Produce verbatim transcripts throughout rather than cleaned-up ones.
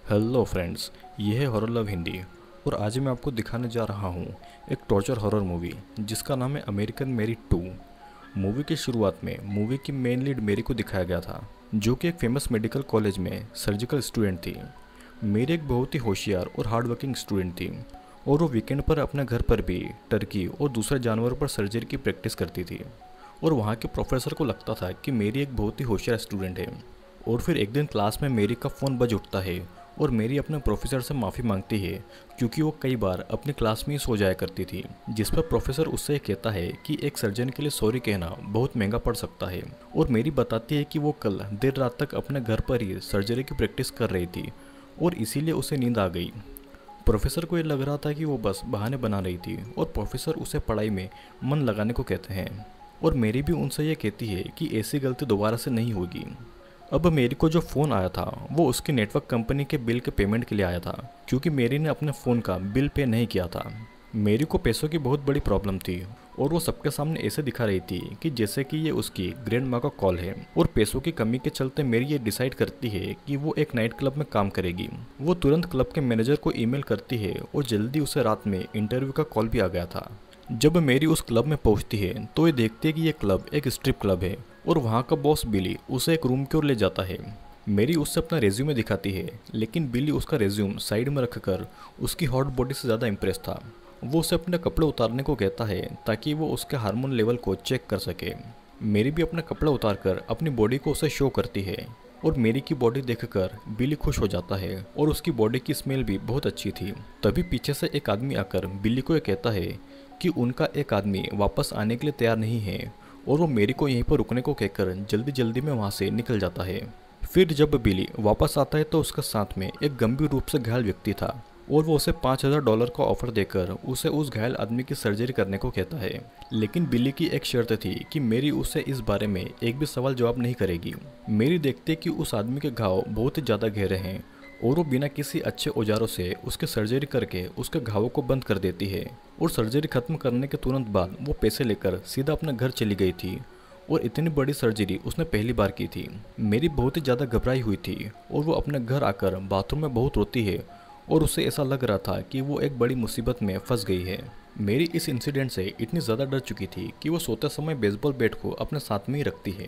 Hello friends, ये है horror love Hindi. और आज मैं आपको दिखाने जा रहा हूँ एक टॉर्चर हॉरर मूवी जिसका नाम है अमेरिकन मेरी टू। मूवी की शुरुआत में मूवी की मेन लीड मेरी को दिखाया गया था, जो कि एक फेमस मेडिकल कॉलेज में सर्जिकल स्टूडेंट थी। मेरी एक बहुत ही होशियार और हार्ड वर्किंग स्टूडेंट थी, और वो वीकेंड पर अपने घर पर भी टर्की और दूसरे जानवरों पर सर्जरी की प्रैक्टिस करती थी। और वहाँ के प्रोफेसर को लगता था कि मेरी एक बहुत ही होशियार स्टूडेंट है। और फिर एक दिन क्लास में मेरी का फ़ोन बज उठता है और मेरी अपने प्रोफेसर से माफ़ी मांगती है, क्योंकि वो कई बार अपनी क्लास में ही सो जाया करती थी। जिस पर प्रोफेसर उससे कहता है कि एक सर्जन के लिए सॉरी कहना बहुत महंगा पड़ सकता है। और मेरी बताती है कि वो कल देर रात तक अपने घर पर ही सर्जरी की प्रैक्टिस कर रही थी और इसीलिए उसे नींद आ गई। प्रोफेसर को ये लग रहा था कि वो बस बहाने बना रही थी, और प्रोफेसर उसे पढ़ाई में मन लगाने को कहते हैं। और मेरी भी उनसे ये कहती है कि ऐसी गलती दोबारा से नहीं होगी। अब मेरी को जो फ़ोन आया था वो उसकी नेटवर्क कंपनी के बिल के पेमेंट के लिए आया था, क्योंकि मेरी ने अपने फ़ोन का बिल पे नहीं किया था। मेरी को पैसों की बहुत बड़ी प्रॉब्लम थी, और वो सबके सामने ऐसे दिखा रही थी कि जैसे कि ये उसकी ग्रैंड माँ का कॉल है। और पैसों की कमी के चलते मेरी ये डिसाइड करती है कि वो एक नाइट क्लब में काम करेगी। वो तुरंत क्लब के मैनेजर को ईमेल करती है, और जल्दी उसे रात में इंटरव्यू का कॉल भी आ गया था। जब मेरी उस क्लब में पहुंचती है तो ये देखती है कि ये क्लब एक स्ट्रिप क्लब है, और वहाँ का बॉस बिली उसे एक रूम की ओर ले जाता है। मेरी उससे अपना रेज्यूमे दिखाती है, लेकिन बिली उसका रेज्यूम साइड में रखकर उसकी हॉट बॉडी से ज़्यादा इम्प्रेस था। वो उसे अपने कपड़े उतारने को कहता है ताकि वो उसके हार्मोन लेवल को चेक कर सके। मेरी भी अपने कपड़े उतारकर अपनी बॉडी को उसे शो करती है, और मेरी की बॉडी देखकर बिली खुश हो जाता है, और उसकी बॉडी की स्मेल भी बहुत अच्छी थी। तभी पीछे से एक आदमी आकर बिली को ये कहता है कि उनका एक आदमी वापस आने के लिए तैयार नहीं है, और वो मेरी को यहीं पर रुकने को कहकर जल्दी जल्दी में वहाँ से निकल जाता है। फिर जब बिली वापस आता है तो उसके साथ में एक गंभीर रूप से घायल व्यक्ति था, और वो उसे पाँच हज़ार डॉलर का ऑफर देकर उसे उस घायल आदमी की सर्जरी करने को कहता है। लेकिन बिली की एक शर्त थी कि मेरी उससे इस बारे में एक भी सवाल जवाब नहीं करेगी। मेरी देखते कि उस आदमी के घाव बहुत ही ज़्यादा गहरे हैं, और वो बिना किसी अच्छे औजारों से उसके सर्जरी करके उसके घावों को बंद कर देती है। और सर्जरी खत्म करने के तुरंत बाद वो पैसे लेकर सीधा अपने घर चली गई थी, और इतनी बड़ी सर्जरी उसने पहली बार की थी। मेरी बहुत ही ज़्यादा घबराई हुई थी, और वो अपने घर आकर बाथरूम में बहुत रोती है, और उसे ऐसा लग रहा था कि वो एक बड़ी मुसीबत में फंस गई है। मेरी इस इंसिडेंट से इतनी ज़्यादा डर चुकी थी कि वो सोते समय बेसबॉल बैट को अपने साथ में ही रखती है।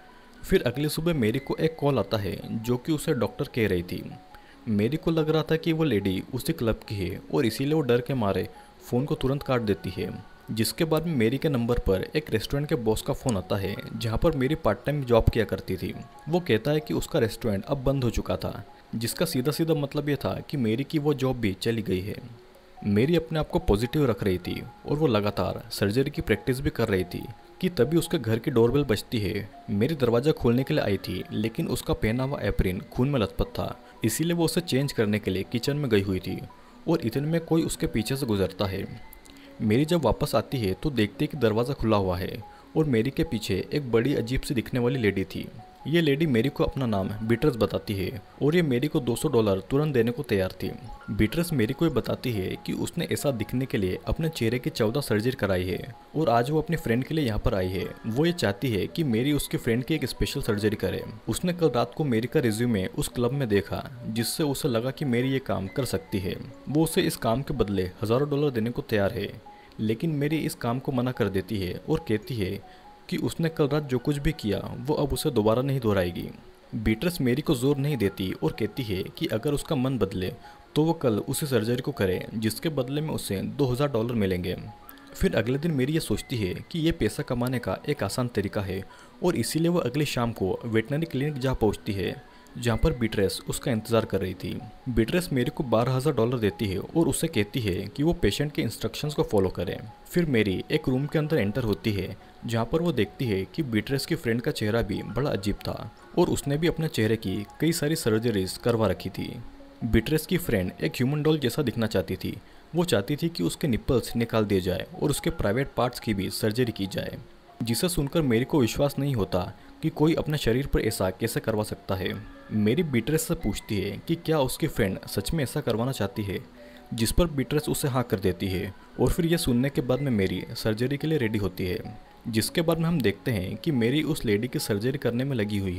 फिर अगली सुबह मेरी को एक कॉल आता है, जो कि उसे डॉक्टर कह रही थी। मेरी को लग रहा था कि वो लेडी उसी क्लब की है, और इसीलिए वो डर के मारे फ़ोन को तुरंत काट देती है। जिसके बाद में मेरी के नंबर पर एक रेस्टोरेंट के बॉस का फ़ोन आता है, जहाँ पर मेरी पार्ट टाइम जॉब किया करती थी। वो कहता है कि उसका रेस्टोरेंट अब बंद हो चुका था, जिसका सीधा सीधा मतलब ये था कि मेरी की वो जॉब भी चली गई है। मेरी अपने आप को पॉजिटिव रख रही थी, और वो लगातार सर्जरी की प्रैक्टिस भी कर रही थी कि तभी उसके घर की डोरबेल बजती है। मेरी दरवाज़ा खोलने के लिए आई थी, लेकिन उसका पहना हुआ एप्रिन खून में लथपथ था, इसीलिए वो उसे चेंज करने के लिए किचन में गई हुई थी। और इतने में कोई उसके पीछे से गुजरता है। मेरी जब वापस आती है तो देखती है कि दरवाज़ा खुला हुआ है, और मेरी के पीछे एक बड़ी अजीब सी दिखने वाली लेडी थी। ये लेडी मेरी को अपना नाम बीट्रेस बताती है, और ये मेरी को दो सौ डॉलर तुरंत देने को तैयार थी। बीट्रेस मेरी को ये बताती है कि उसने ऐसा दिखने के लिए अपने चेहरे की चौदह सर्जरी कराई है, और आज वो अपने फ्रेंड के लिए यहाँ पर आई है। वो ये चाहती है कि मेरी उसके फ्रेंड की एक स्पेशल सर्जरी करे। उसने कल रात को मेरी का रिज्यूमे उस क्लब में देखा, जिससे उसे लगा कि मेरी ये काम कर सकती है। वो उसे इस काम के बदले हज़ारों डॉलर देने को तैयार है, लेकिन मेरी इस काम को मना कर देती है, और कहती है कि उसने कल रात जो कुछ भी किया वो अब उसे दोबारा नहीं दोहराएगी। बीट्रेस मेरी को जोर नहीं देती, और कहती है कि अगर उसका मन बदले तो वो कल उसी सर्जरी को करे, जिसके बदले में उसे दो हज़ार डॉलर मिलेंगे। फिर अगले दिन मेरी ये सोचती है कि ये पैसा कमाने का एक आसान तरीका है, और इसीलिए वो अगली शाम को वेटनरी क्लिनिक जा पहुँचती है, जहाँ पर बीट्रेस उसका इंतज़ार कर रही थी। बीट्रेस मेरी को बारह हज़ार डॉलर देती है, और उससे कहती है कि वो पेशेंट के इंस्ट्रक्शंस को फॉलो करे। फिर मेरी एक रूम के अंदर एंटर होती है, जहाँ पर वो देखती है कि बीट्रेस की फ्रेंड का चेहरा भी बड़ा अजीब था, और उसने भी अपने चेहरे की कई सारी सर्जरीज करवा रखी थी। बीट्रेस की फ्रेंड एक ह्यूमन डॉल जैसा दिखना चाहती थी। वो चाहती थी कि उसके निप्पल्स निकाल दिए जाए, और उसके प्राइवेट पार्ट्स की भी सर्जरी की जाए, जिसे सुनकर मेरी को विश्वास नहीं होता कि कोई अपने शरीर पर ऐसा कैसे करवा सकता है। मेरी बीट्रेस से पूछती है कि क्या उसकी फ्रेंड सच में ऐसा करवाना चाहती है, जिस पर बीट्रेस उसे हाँ कर देती है। और फिर यह सुनने के बाद में मेरी सर्जरी के लिए रेडी होती है, जिसके बाद में हम देखते हैं कि मेरी उस लेडी की सर्जरी करने में लगी हुई है।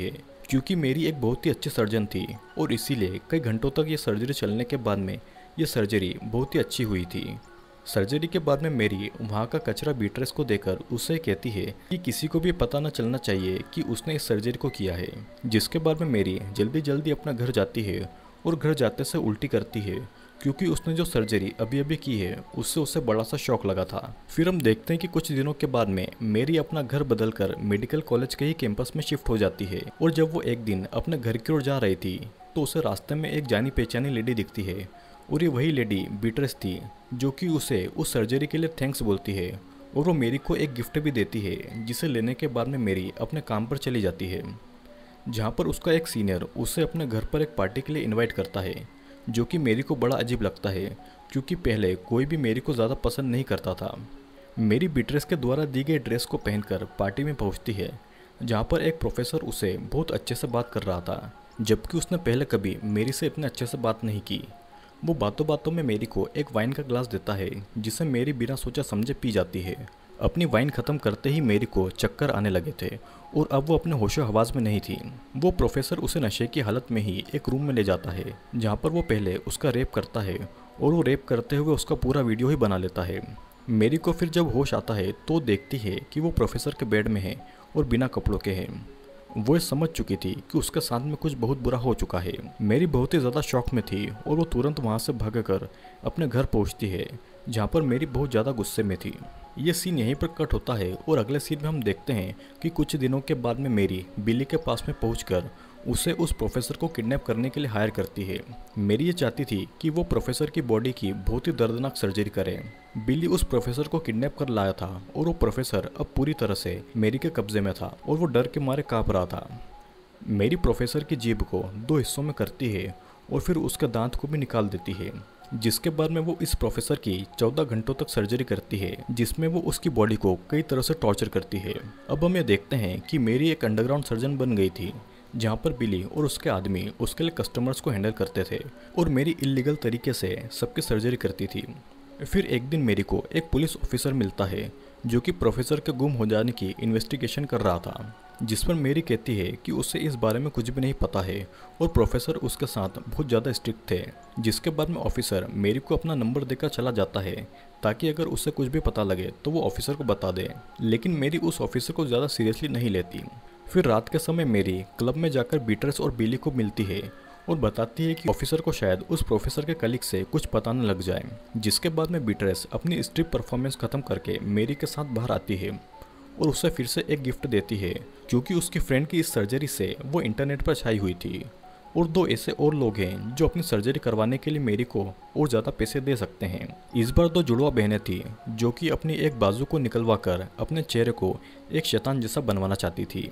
क्योंकि मेरी एक बहुत ही अच्छी सर्जन थी और इसीलिए कई घंटों तक ये सर्जरी चलने के बाद में ये सर्जरी बहुत ही अच्छी हुई थी। सर्जरी के बाद में मेरी वहाँ का कचरा बीट्रेस को देकर उससे कहती है कि किसी को भी पता न चलना चाहिए कि उसने इस सर्जरी को किया है। जिसके बाद में मेरी जल्दी जल्दी अपना घर जाती है और घर जाते से उल्टी करती है क्योंकि उसने जो सर्जरी अभी अभी की है उससे उसे बड़ा सा शौक लगा था। फिर हम देखते हैं कि कुछ दिनों के बाद में मेरी अपना घर बदलकर मेडिकल कॉलेज के ही कैंपस में शिफ्ट हो जाती है और जब वो एक दिन अपने घर की ओर जा रही थी तो उसे रास्ते में एक जानी पहचानी लेडी दिखती है और ये वही लेडी बीट्रेस थी जो कि उसे उस सर्जरी के लिए थैंक्स बोलती है और वो मेरी को एक गिफ्ट भी देती है जिसे लेने के बाद में मेरी अपने काम पर चली जाती है, जहाँ पर उसका एक सीनियर उसे अपने घर पर एक पार्टी के लिए इनवाइट करता है, जो कि मेरी को बड़ा अजीब लगता है क्योंकि पहले कोई भी मेरी को ज़्यादा पसंद नहीं करता था। मेरी बीट्रेस के द्वारा दी गई ड्रेस को पहनकर पार्टी में पहुंचती है, जहाँ पर एक प्रोफेसर उसे बहुत अच्छे से बात कर रहा था, जबकि उसने पहले कभी मेरी से इतने अच्छे से बात नहीं की। वो बातों बातों में मेरी को एक वाइन का ग्लास देता है जिसे मेरी बिना सोचा समझे पी जाती है। अपनी वाइन ख़त्म करते ही मेरी को चक्कर आने लगे थे और अब वो अपने होशो हवास में नहीं थी। वो प्रोफेसर उसे नशे की हालत में ही एक रूम में ले जाता है जहाँ पर वो पहले उसका रेप करता है और वो रेप करते हुए उसका पूरा वीडियो ही बना लेता है। मेरी को फिर जब होश आता है तो देखती है कि वो प्रोफेसर के बेड में है और बिना कपड़ों के है। वो समझ चुकी थी कि उसके साथ में कुछ बहुत बुरा हो चुका है। मेरी बहुत ही ज़्यादा शॉक में थी और वो तुरंत वहाँ से भागकर अपने घर पहुँचती है, जहाँ पर मेरी बहुत ज़्यादा गुस्से में थी। ये सीन यहीं पर कट होता है और अगले सीन में हम देखते हैं कि कुछ दिनों के बाद में मेरी बिली के पास में पहुंचकर उसे उस प्रोफेसर को किडनैप करने के लिए हायर करती है। मेरी ये चाहती थी कि वो प्रोफेसर की बॉडी की बहुत ही दर्दनाक सर्जरी करे। बिली उस प्रोफेसर को किडनैप कर लाया था और वो प्रोफेसर अब पूरी तरह से मेरी के कब्जे में था और वो डर के मारे काँप रहा था। मेरी प्रोफेसर की जीभ को दो हिस्सों में करती है और फिर उसके दांत को भी निकाल देती है, जिसके बाद में वो इस प्रोफेसर की चौदह घंटों तक सर्जरी करती है, जिसमें वो उसकी बॉडी को कई तरह से टॉर्चर करती है। अब हम ये देखते हैं कि मेरी एक अंडरग्राउंड सर्जन बन गई थी, जहाँ पर बिली और उसके आदमी उसके लिए कस्टमर्स को हैंडल करते थे और मेरी इलीगल तरीके से सबकी सर्जरी करती थी। फिर एक दिन मेरी को एक पुलिस ऑफिसर मिलता है जो कि प्रोफेसर के गुम हो जाने की इन्वेस्टिगेशन कर रहा था, जिस पर मेरी कहती है कि उसे इस बारे में कुछ भी नहीं पता है और प्रोफेसर उसके साथ बहुत ज़्यादा स्ट्रिक्ट थे। जिसके बाद में ऑफिसर मेरी को अपना नंबर देकर चला जाता है ताकि अगर उसे कुछ भी पता लगे तो वो ऑफिसर को बता दे, लेकिन मेरी उस ऑफिसर को ज़्यादा सीरियसली नहीं लेती। फिर रात के समय मेरी क्लब में जाकर बीट्रेस और बिली को मिलती है और बताती है कि ऑफिसर को शायद उस प्रोफेसर के कलीग से कुछ पता न लग जाए। जिसके बाद में बीट्रेस अपनी स्ट्रिप परफॉर्मेंस खत्म करके मेरी के साथ बाहर आती है और उसे फिर से एक गिफ्ट देती है, क्योंकि उसकी फ्रेंड की इस सर्जरी से वो इंटरनेट पर छाई हुई थी और दो ऐसे और लोग हैं जो अपनी सर्जरी करवाने के लिए मेरी को और ज़्यादा पैसे दे सकते हैं। इस बार दो जुड़वा बहनें थी जो कि अपनी एक बाजू को निकलवा कर अपने चेहरे को एक शैतान जैसा बनवाना चाहती थी।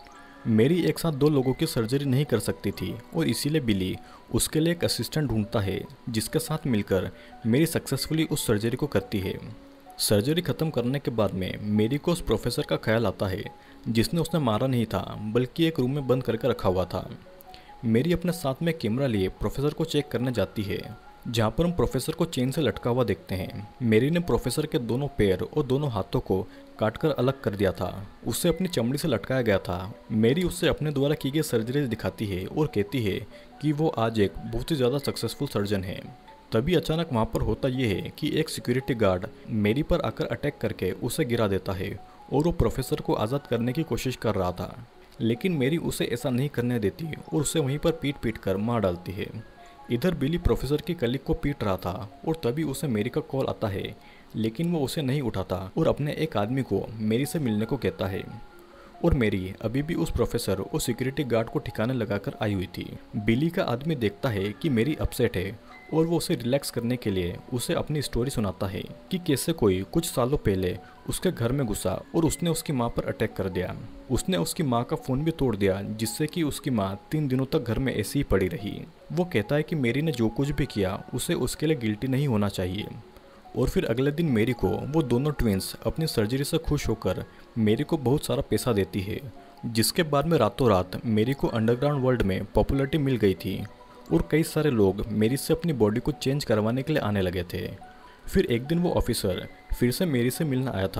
मेरी एक साथ दो लोगों की सर्जरी नहीं कर सकती थी और इसीलिए बिली उसके लिए एक असिस्टेंट ढूंढता है जिसके साथ मिलकर मेरी सक्सेसफुली उस सर्जरी को करती है। सर्जरी ख़त्म करने के बाद में मेरी को उस प्रोफेसर का ख्याल आता है जिसने उसने मारा नहीं था बल्कि एक रूम में बंद करके रखा हुआ था। मेरी अपने साथ में कैमरा लिए प्रोफेसर को चेक करने जाती है, जहाँ पर हम प्रोफेसर को चेन से लटका हुआ देखते हैं। मेरी ने प्रोफेसर के दोनों पैर और दोनों हाथों को काटकर अलग कर दिया था, उसे अपनी चमड़ी से लटकाया गया था। मेरी उससे अपने द्वारा की गई सर्जरी दिखाती है और कहती है कि वो आज एक बहुत ही ज़्यादा सक्सेसफुल सर्जन है। तभी अचानक वहाँ पर होता ये है कि एक सिक्योरिटी गार्ड मेरी पर आकर अटैक करके उसे गिरा देता है और वो प्रोफेसर को आज़ाद करने की कोशिश कर रहा था, लेकिन मेरी उसे ऐसा नहीं करने देती और उसे वहीं पर पीट पीट कर मार डालती है। इधर बिली प्रोफेसर की कलीग को पीट रहा था और तभी उसे मेरी का कॉल आता है, लेकिन वो उसे नहीं उठाता और अपने एक आदमी को मेरी से मिलने को कहता है। और मेरी अभी भी उस प्रोफेसर और सिक्योरिटी गार्ड को ठिकाने लगाकर आई हुई थी। बिली का आदमी देखता है कि मेरी अपसेट है और वो उसे रिलैक्स करने के लिए उसे अपनी स्टोरी सुनाता है कि कैसे कोई कुछ सालों पहले उसके घर में घुसा और उसने उसकी माँ पर अटैक कर दिया। उसने उसकी माँ का फ़ोन भी तोड़ दिया, जिससे कि उसकी माँ तीन दिनों तक घर में ऐसी ही पड़ी रही। वो कहता है कि मेरी ने जो कुछ भी किया उसे उसके लिए गिल्टी नहीं होना चाहिए। और फिर अगले दिन मेरी को वो दोनों ट्विंस अपनी सर्जरी से खुश होकर मेरी को बहुत सारा पैसा देती है, जिसके बाद में रातों रात मेरी को अंडरग्राउंड वर्ल्ड में पॉपुलैरिटी मिल गई थी और कई सारे लोग मेरी से अपनी बॉडी को चेंज करवाने के लिए आने लगे थे। फिर एक दिन वो ऑफिसर फिर से मेरी से मिलने आया था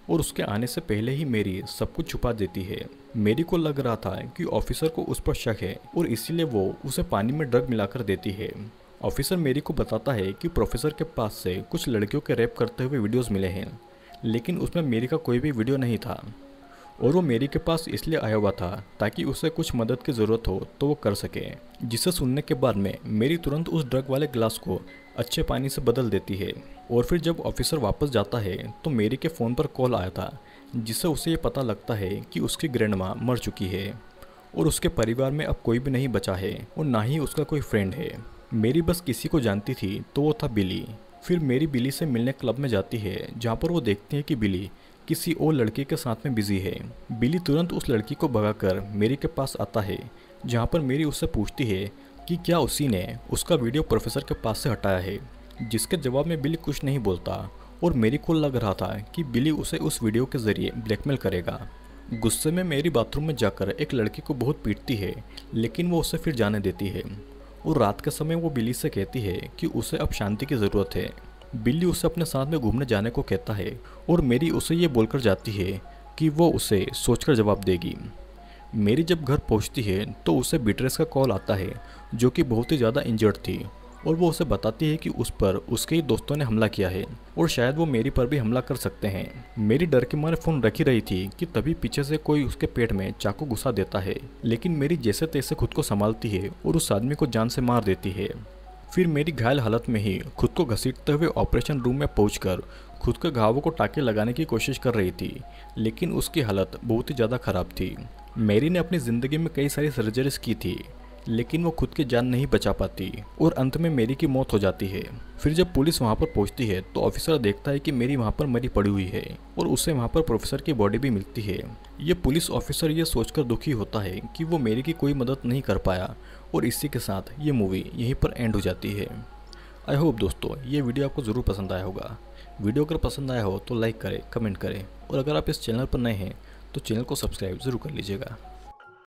और उसके आने से पहले ही मेरी सब कुछ छुपा देती है। मेरी को लग रहा था कि ऑफिसर को उस पर शक है और इसीलिए वो उसे पानी में ड्रग मिलाकर देती है। ऑफिसर मेरी को बताता है कि प्रोफेसर के पास से कुछ लड़कियों के रेप करते हुए वीडियोस मिले हैं, लेकिन उसमें मेरी का कोई भी वीडियो नहीं था और वो मेरी के पास इसलिए आया हुआ था ताकि उसे कुछ मदद की ज़रूरत हो तो वो कर सके। जिसे सुनने के बाद में मेरी तुरंत उस ड्रग वाले ग्लास को अच्छे पानी से बदल देती है। और फिर जब ऑफिसर वापस जाता है तो मेरी के फ़ोन पर कॉल आया था, जिससे उसे ये पता लगता है कि उसकी ग्रैंडमा मर चुकी है और उसके परिवार में अब कोई भी नहीं बचा है और ना ही उसका कोई फ्रेंड है। मेरी बस किसी को जानती थी तो वो था बिली। फिर मेरी बिली से मिलने क्लब में जाती है, जहाँ पर वो देखती है कि बिली किसी और लड़के के साथ में बिजी है। बिली तुरंत उस लड़की को भगाकर मेरी के पास आता है, जहाँ पर मेरी उससे पूछती है कि क्या उसी ने उसका वीडियो प्रोफेसर के पास से हटाया है, जिसके जवाब में बिली कुछ नहीं बोलता और मेरी को लग रहा था कि बिली उसे उस वीडियो के ज़रिए ब्लैकमेल करेगा। गुस्से में मेरी बाथरूम में जाकर एक लड़की को बहुत पीटती है, लेकिन वो उसे फिर जाने देती है और रात के समय वो बिली से कहती है कि उसे अब शांति की ज़रूरत है। बिल्ली उसे अपने साथ में घूमने जाने को कहता है और मेरी उसे ये बोलकर जाती है कि वो उसे सोचकर जवाब देगी। मेरी जब घर पहुंचती है तो उसे बीट्रेस का कॉल आता है, जो कि बहुत ही ज़्यादा इंजर्ड थी, और वो उसे बताती है कि उस पर उसके ही दोस्तों ने हमला किया है और शायद वो मेरी पर भी हमला कर सकते हैं। मेरी डर के मारे फ़ोन रख ही रही थी कि तभी पीछे से कोई उसके पेट में चाकू घुसा देता है, लेकिन मेरी जैसे तैसे खुद को संभालती है और उस आदमी को जान से मार देती है। फिर मेरी घायल हालत में ही खुद को घसीटते हुए ऑपरेशन रूम में पहुंचकर खुद के घावों को टाँके लगाने की कोशिश कर रही थी, लेकिन उसकी हालत बहुत ही ज़्यादा ख़राब थी। मेरी ने अपनी ज़िंदगी में कई सारी सर्जरीज की थी, लेकिन वो खुद की जान नहीं बचा पाती और अंत में मेरी की मौत हो जाती है। फिर जब पुलिस वहाँ पर पहुँचती है तो ऑफिसर देखता है कि मेरी वहाँ पर मरी पड़ी हुई है और उसे वहाँ पर प्रोफेसर की बॉडी भी मिलती है। ये पुलिस ऑफिसर ये सोचकर दुखी होता है कि वो मेरी की कोई मदद नहीं कर पाया और इसी के साथ ये मूवी यहीं पर एंड हो जाती है। आई होप दोस्तों ये वीडियो आपको ज़रूर पसंद आया होगा। वीडियो अगर पसंद आया हो तो लाइक करें, कमेंट करें और अगर आप इस चैनल पर नए हैं तो चैनल को सब्सक्राइब ज़रूर कर लीजिएगा।